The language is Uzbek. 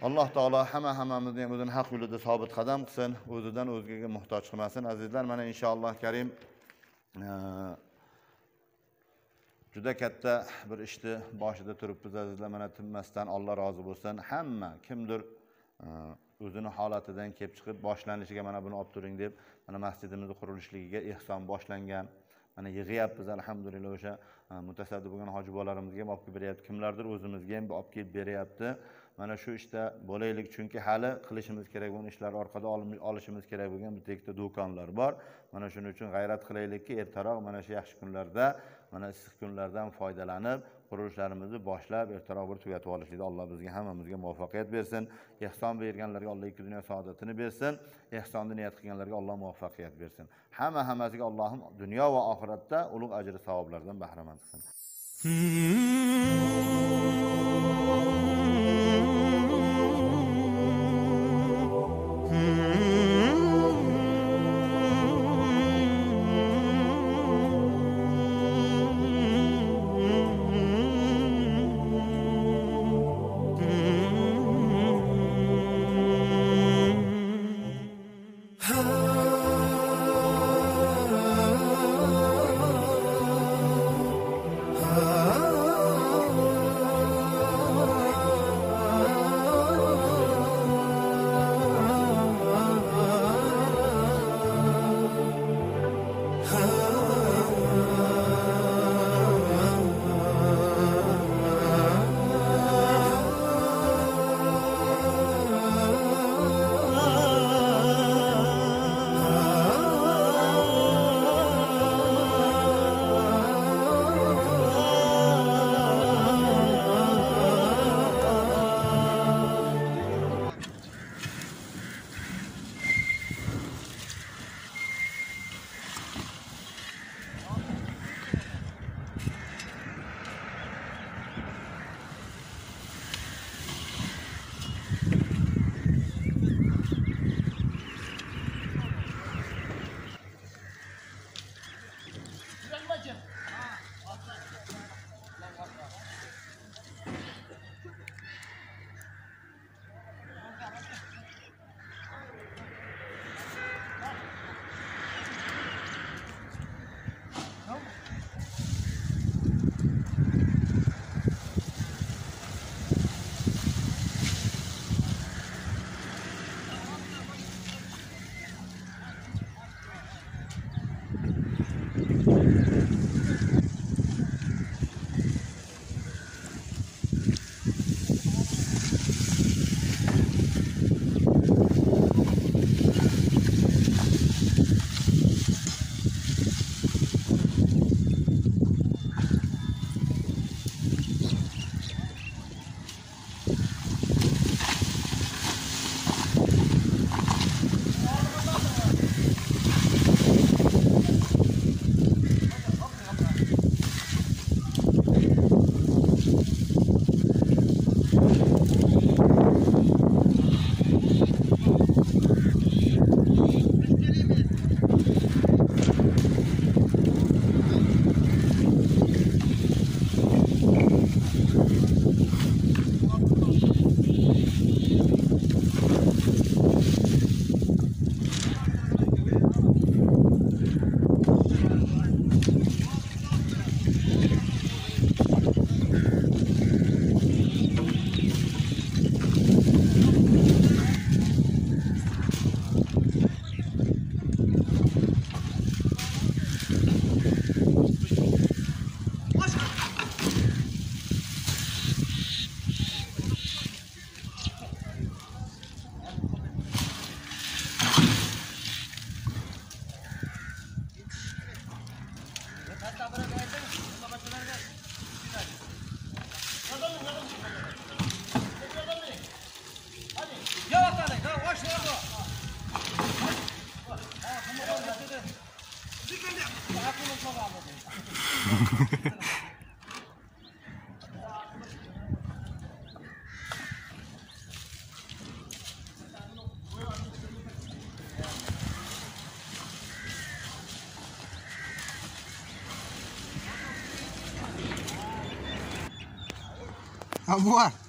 Alloh taolo hammamizni ham o'zining haq yo'lida sobit qadam qilsin, o'zidan o'zgaga muhtoj qilmasin. Azizlar, mana inshaalloh karim juda katta bir ishni boshida turibmiz azizlar. Mana tinmasdan Alloh rozi bo'lsin. Hamma kimdir o'zini holatidan kelib chiqib boshlanishiga mana buni olib turing deb, mana masjidimizni qurilishligiga ehson boshlangan. Mana yig'yapmiz alhamdulillah, o'sha mutasaddi bo'lgan hoji bolalarimizga ham olib kelib beryapti. Kimlardir o'zimizga ham olib kelib beryapti. Mana shu ishda bo'laylik, chunki hali qilishimiz kerak bo'lgan ishlar, orqada olishimiz kerak bo'lgan bitta ikkita do'konlar bor. Mana shuning uchun g'ayrat qilaylikki, ertaroq mana shu yaxshi kunlarda, mana issiq kunlardan foydalanib, qurilishlarimizni boshlab, ertaroq bir tugatib olishlikda Alloh bizga hammamizga muvaffaqiyat bersin. Ehson berganlarga Alloh ikki dunyo saodatini bersin. Ehsonni niyat qilganlarga Alloh muvaffaqiyat bersin. Hammasiga Allohim dunyo va oxiratda ulug' ajr savoblardan bahramand qilsin. Amor.